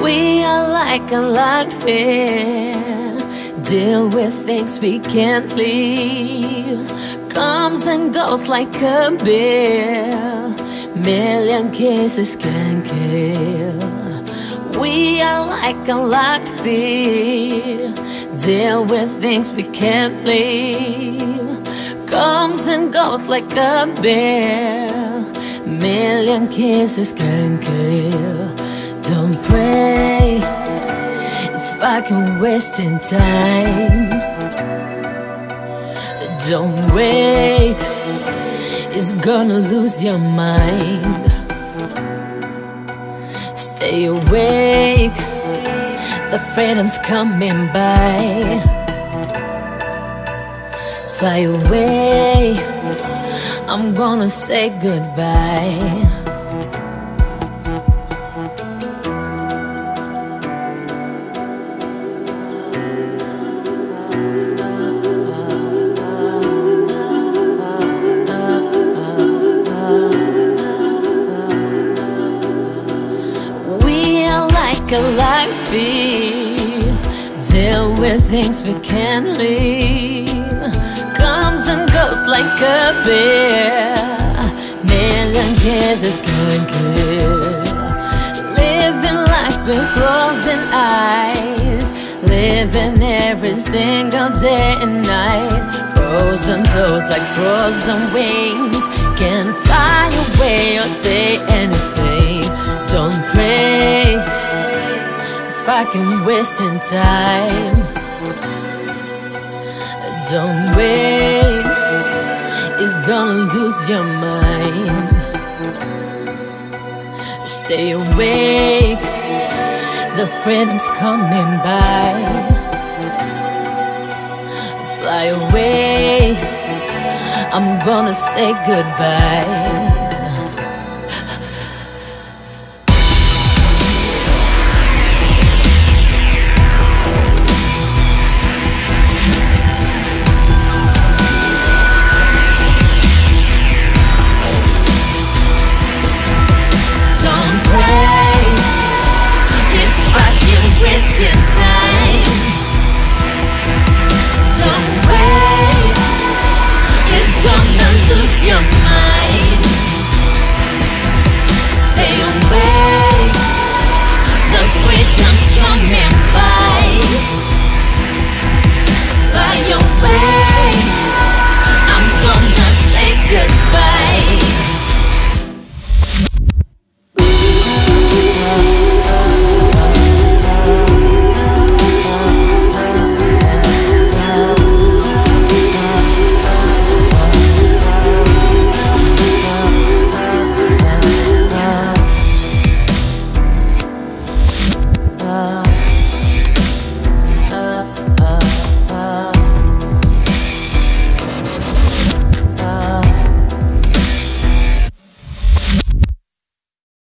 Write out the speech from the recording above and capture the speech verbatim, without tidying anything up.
We are like a locked fear, deal with things we can't leave. Comes and goes like a bill, million cases can kill. We are like a locked fear, deal with things we can't leave. Comes and goes like a bill, million kisses can kill. Don't pray, it's fucking wasting time. Don't wait, it's gonna lose your mind. Stay awake, the freedom's coming by. Fly away, I'm gonna say goodbye. Like a locked fear, deal with things we can't leave. Comes and goes like a bear, million kisses can kill. Living life with closing eyes, living every single day and night. Frozen those like frozen wings, can't fly away or say anything. Don't pray, it's fucking wasting time. Don't wait, it's gonna lose your mind. Stay awake, the freedom's coming by. Fly away, I'm gonna say goodbye. Wasting time.